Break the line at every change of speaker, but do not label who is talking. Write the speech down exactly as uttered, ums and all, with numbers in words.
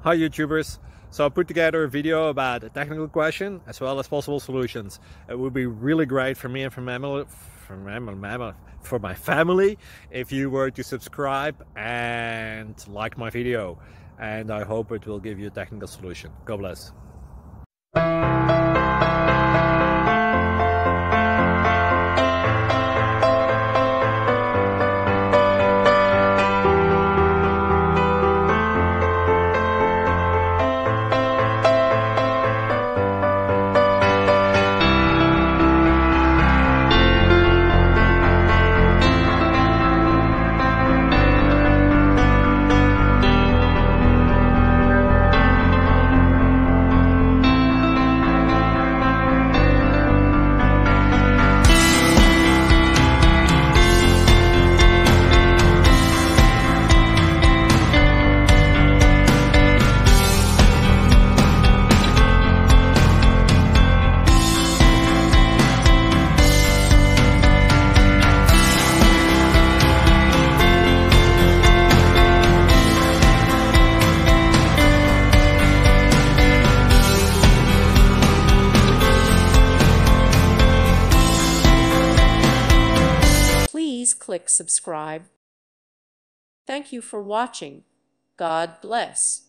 Hi YouTubers! So I put together a video about a technical question as well as possible solutions. It would be really great for me and for my family, for my, for my family if you were to subscribe and like my video. And I hope it will give you a technical solution. God bless.
Please click subscribe. Thank you for watching. God bless.